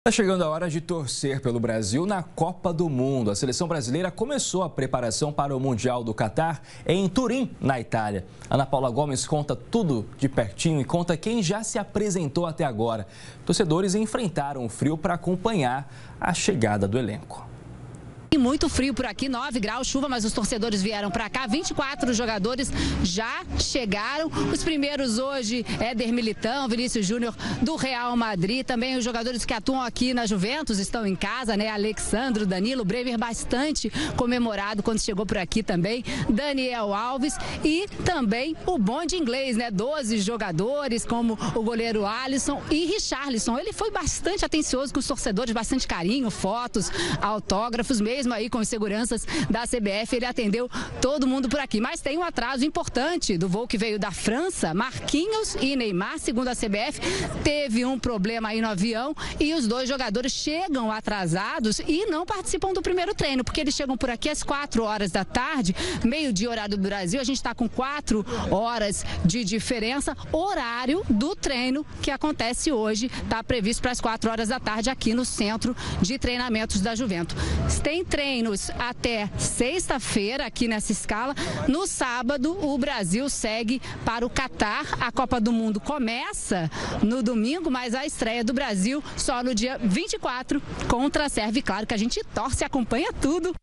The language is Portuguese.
Está chegando a hora de torcer pelo Brasil na Copa do Mundo. A seleção brasileira começou a preparação para o Mundial do Catar em Turim, na Itália. Ana Paula Gomes conta tudo de pertinho e conta quem já se apresentou até agora. Torcedores enfrentaram o frio para acompanhar a chegada do elenco. E muito frio por aqui, 9 graus, chuva, mas os torcedores vieram para cá. 24 jogadores já chegaram. Os primeiros hoje, Éder Militão, Vinícius Júnior do Real Madrid. Também os jogadores que atuam aqui na Juventus estão em casa, né? Alexandro, Danilo, Bremer, bastante comemorado quando chegou por aqui também. Daniel Alves e também o bonde inglês, né? 12 jogadores, como o goleiro Alisson e Richarlison. Ele foi bastante atencioso com os torcedores, bastante carinho, fotos, autógrafos, mesmo aí com os seguranças da CBF, ele atendeu todo mundo por aqui. Mas tem um atraso importante do voo que veio da França. Marquinhos e Neymar, segundo a CBF, teve um problema aí no avião e os dois jogadores chegam atrasados e não participam do primeiro treino, porque eles chegam por aqui às 4 horas da tarde, meio-dia horário do Brasil. A gente está com 4 horas de diferença. Horário do treino que acontece hoje está previsto para as 4 horas da tarde aqui no Centro de Treinamentos da Juventus. Tem treinos até sexta-feira aqui nessa escala. No sábado, o Brasil segue para o Catar. A Copa do Mundo começa no domingo, mas a estreia do Brasil só no dia 24 contra a Sérvia. E claro que a gente torce e acompanha tudo